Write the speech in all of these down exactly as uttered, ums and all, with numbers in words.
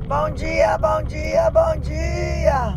Bom dia, bom dia, bom dia.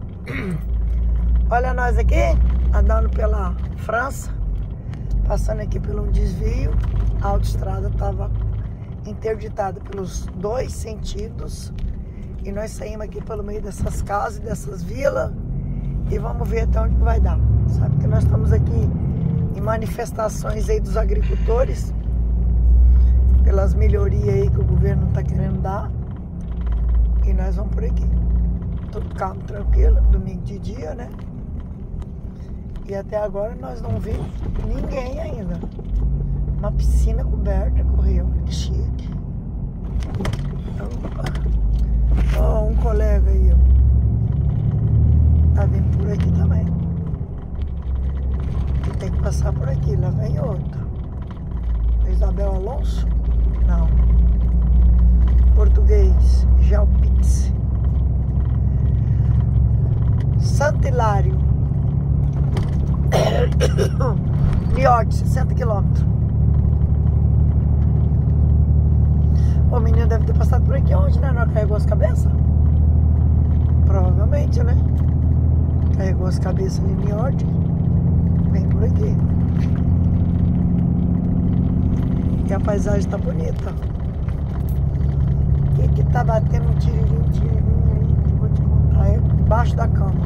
Olha nós aqui, andando pela França, passando aqui por um desvio. A autoestrada estava interditada pelos dois sentidos. E nós saímos aqui pelo meio dessas casas e dessas vilas. E vamos ver até onde vai dar. Sabe que nós estamos aqui em manifestações aí dos agricultores, pelas melhorias aí que o governo está querendo dar. E nós vamos por aqui. Tudo calmo, tranquilo, domingo de dia, né? E até agora nós não vimos ninguém ainda. Uma piscina coberta, correu, que chique. Opa. Ó, um colega aí, ó. Tá vindo por aqui também. E tem que passar por aqui, lá vem outro. Isabel Alonso? Não. Português, Gelpix. Santo Hilário. Niote, sessenta quilômetros. O menino deve ter passado por aqui onde, né? Não carregou as cabeças? Provavelmente, né? Carregou as cabeças ali em Niote. Vem por aqui. E a paisagem tá bonita. O que que tá batendo um tiririnho, um tiririnho aí? Vou te contar. É embaixo da cama.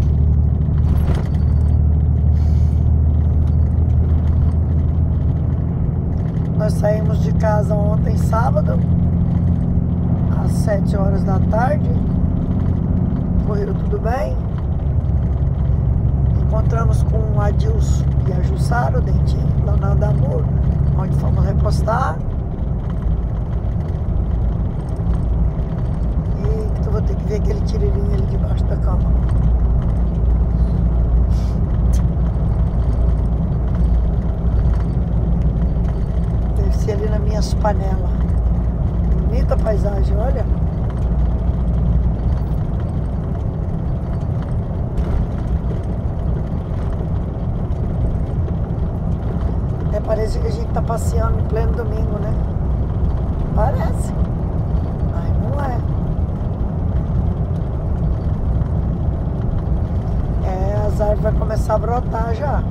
Nós saímos de casa ontem, sábado, às sete horas da tarde. Correu tudo bem. Encontramos com o Adilson e a Jussara, o Dentinho, lá na Damur, onde fomos repostar. E eu vou ter que ver aquele tiririnho ali debaixo da cama. Deve ser ali nas minhas panelas. Bonita paisagem, olha. É, parece que a gente tá passeando em pleno domingo, né? Parece. Mas não é. É, as árvores vão começar a brotar já.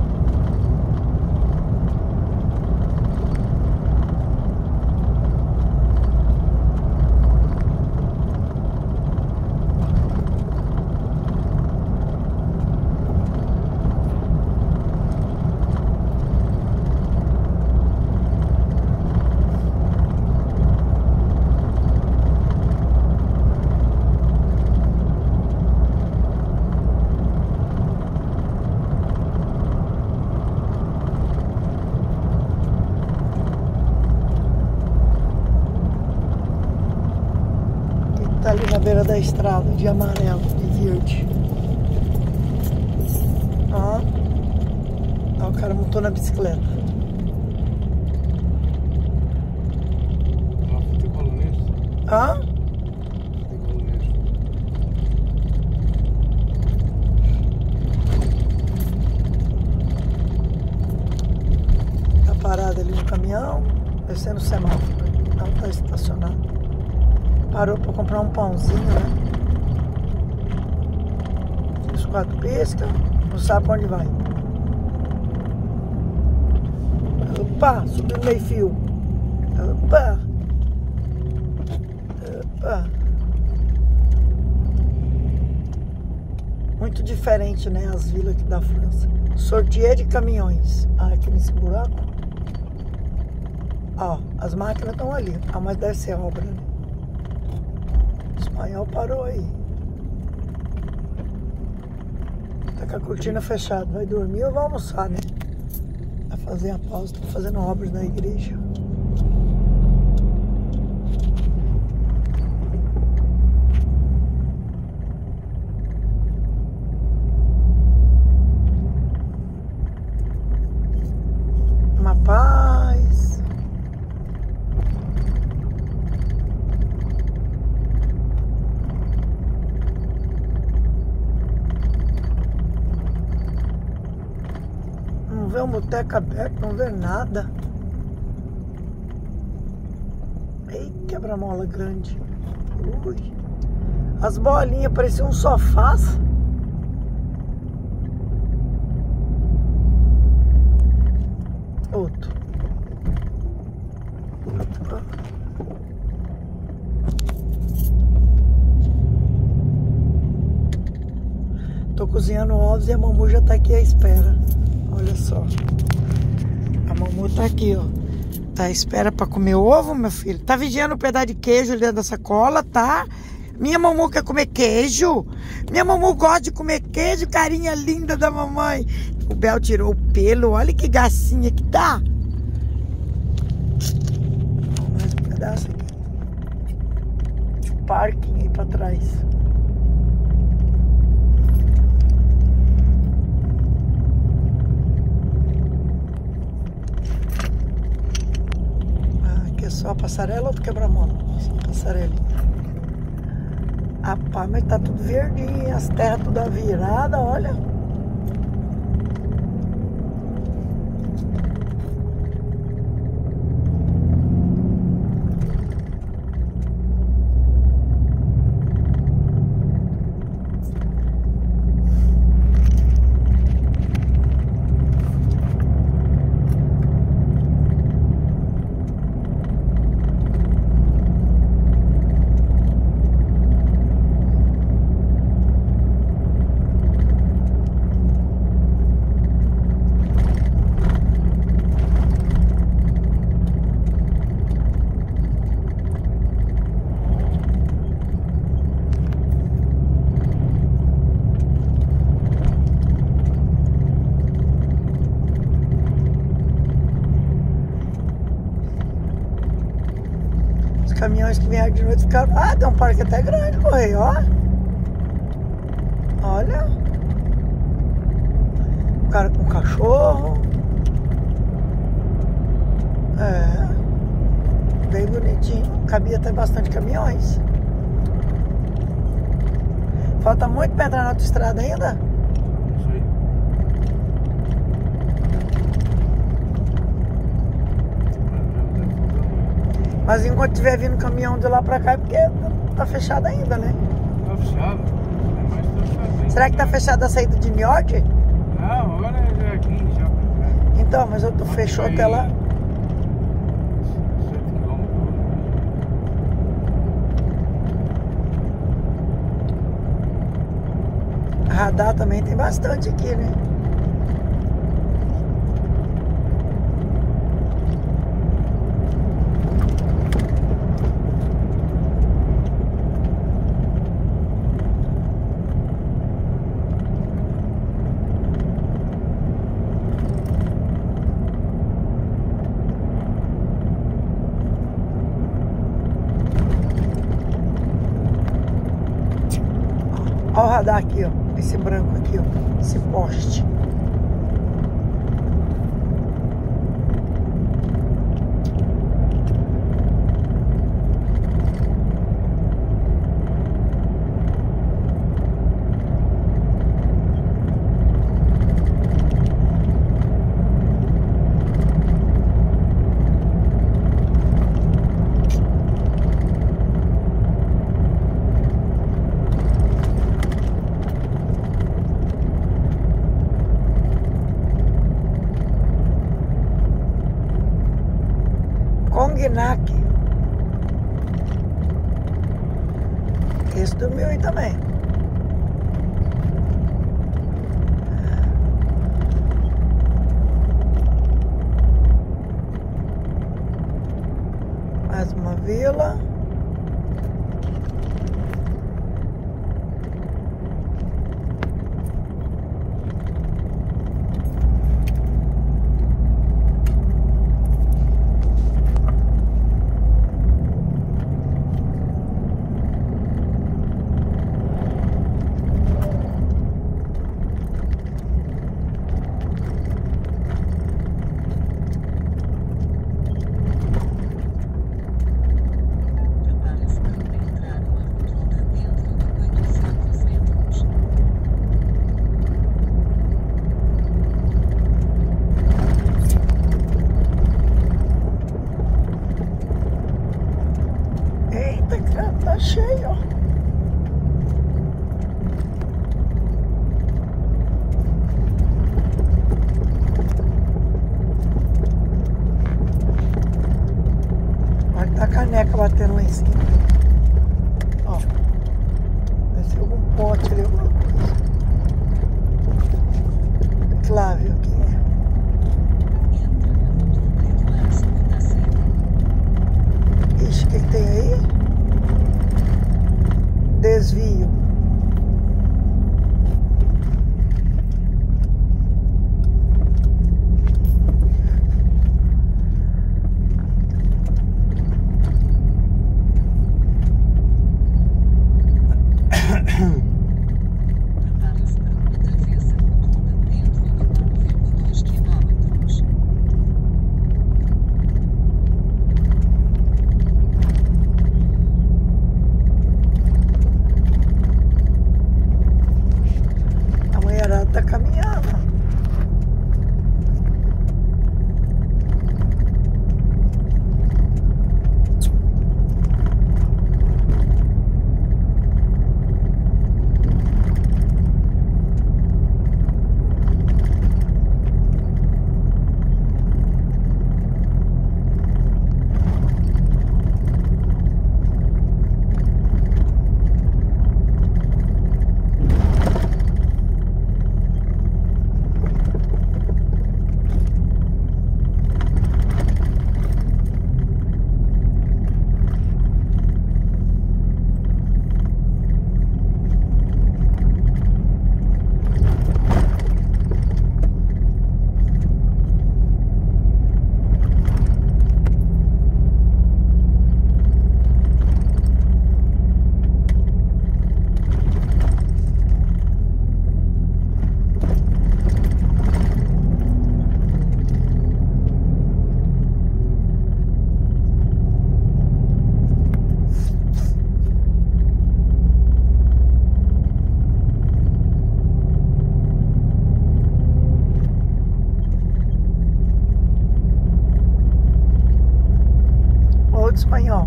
Tá ali na beira da estrada, de amarelo, de verde. Ó. Ó, o cara montou na bicicleta. Ah, futebol mesmo? Hã? Futebol mesmo. Tá parado ali no caminhão, descendo o semáforo. Não tá estacionado. Parou para comprar um pãozinho, né? Os quatro pisca, não sabe pra onde vai. Opa, subiu no meio fio. Opa. Opa. Muito diferente, né? As vilas aqui da França. Sortier de caminhões. Ah, aqui nesse buraco. Ó, as máquinas estão ali. Ah, mas deve ser obra, né? O espanhol parou aí. Tá com a cortina fechada. Vai dormir ou vai almoçar, né? Vai fazer a pausa. Tô fazendo obras na igreja. Uma paz. Não vê um boteco aberto, não vê nada. Ei, quebra-mola grande. Ui. As bolinhas pareciam um sofás. Outro. Tô cozinhando ovos e a Mamu já tá aqui à espera. Olha só. A Mamu tá aqui, ó. Tá à espera pra comer ovo, meu filho. Tá vigiando um pedaço de queijo ali dentro da sacola, tá? Minha Mamu quer comer queijo. Minha Mamu gosta de comer queijo, carinha linda da mamãe. O Bel tirou o pelo. Olha que gracinha que tá. Mais um pedaço aqui. De parquinho aí pra trás. Só a passarela ou quebra-mola? Passarela. Rapaz, mas tá tudo verdinho, as terras toda virada, olha. Caminhões que vieram de noite ficaram... Ah, tem um parque até grande, Correio, ó. Olha. O cara com cachorro. É. Bem bonitinho. Cabia até bastante caminhões. Falta muito pra entrar na autoestrada ainda? Isso aí. Mas enquanto estiver vindo caminhão de lá pra cá é porque tá fechado ainda, né? Tá fechado. É mais tá fechado ainda. Será que tá fechada a saída de Niord? Não, agora é aqui já pra cá. Então, mas eu tô fechou até lá. sete quilômetros. Radar também tem bastante aqui, né? Olha o radar aqui, ó. Esse branco aqui, ó. Esse poste. Cognac. Esse dormiu aí também. Mais uma vila. desvio. Tá caminhando. Espanhol.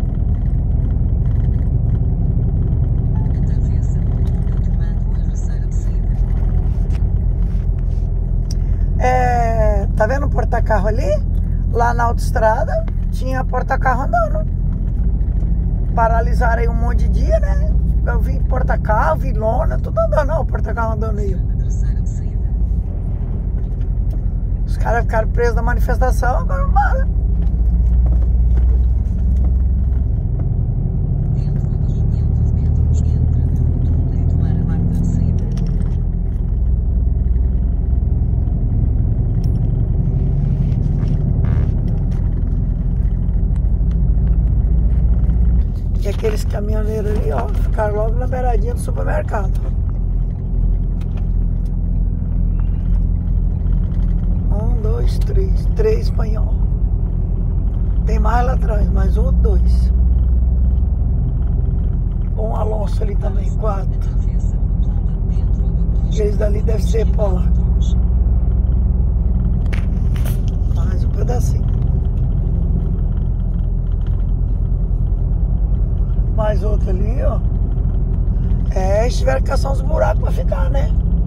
É, tá vendo o porta-carro ali? Lá na autoestrada tinha porta-carro andando. Paralisaram aí um monte de dia, né? Eu vi porta-carro, vi lona, tudo andando. Não, o porta-carro andando aí. Os caras ficaram presos na manifestação, agora não para. E aqueles caminhoneiros ali, ó, ficaram logo na beiradinha do supermercado. Um, dois, três. Três espanhol. Tem mais lá atrás, mais um, dois. Um Alonso ali também, quatro. Aqueles dali devem ser polacos. Mais um pedacinho. Mais outro ali, ó. É, eles tiveram que caçar uns buracos pra ficar, né?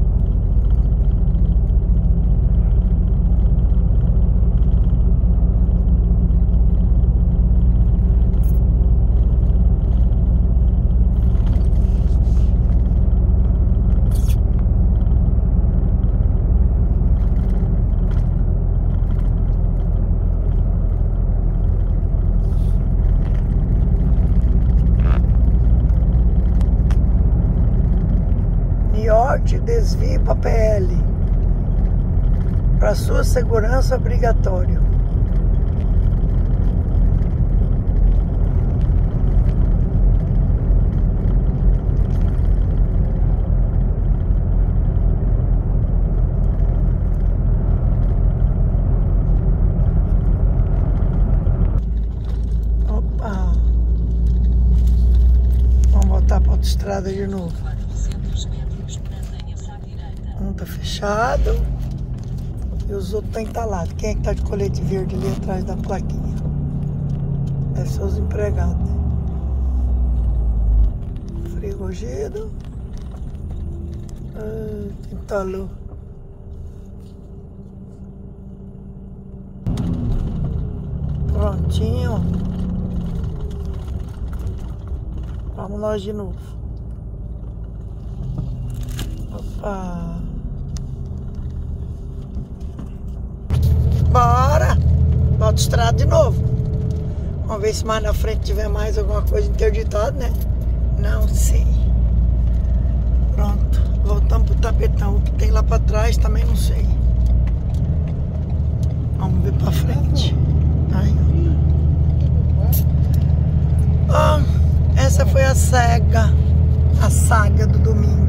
Desvie para P L. Para sua segurança obrigatório. Opa. Vamos voltar para a autoestrada de novo. Um tá fechado e os outros tá entalados. Quem é que tá de colete verde ali atrás da plaquinha? Deve ser os empregados, né? Frigogido. Ah, entalou. Prontinho. Vamos nós de novo. Opa. Bora! Na autoestrada de novo. Vamos ver se mais na frente tiver mais alguma coisa interditada, né? Não sei. Pronto, voltamos pro tapetão. O que tem lá pra trás também não sei. Vamos ver pra frente. Aí. Oh, essa foi a saga, a saga do domingo.